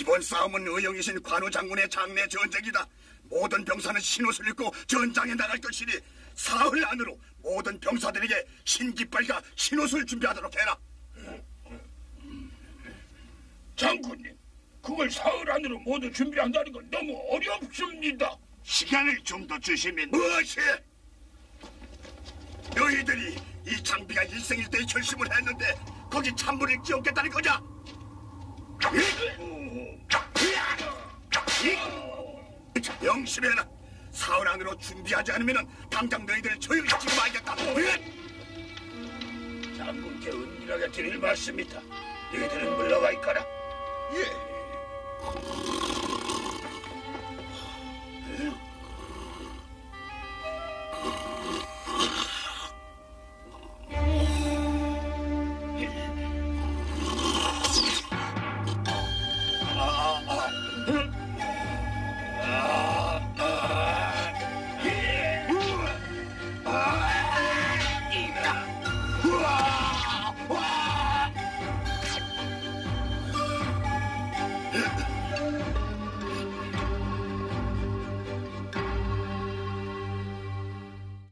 이번 싸움은 의영이신 관우 장군의 장례 전쟁이다. 모든 병사는 신옷을 입고 전장에 나갈 것이니 사흘 안으로 모든 병사들에게 신깃발과 신옷을 준비하도록 해라. 장군님, 그걸 사흘 안으로 모두 준비한다는 건 너무 어렵습니다. 시간을 좀 더 주시면. 무엇이? 너희들이 이 장비가 일생일대의 결심을 했는데 거기 찬물을 끼얹겠다는 거냐? 명심해라. 사흘 안으로 준비하지 않으면 당장 너희들을 처형시키고 말겠다. 장군께 은밀하게 드릴 말씀이다. 너희들은 물러가 있거라. 예.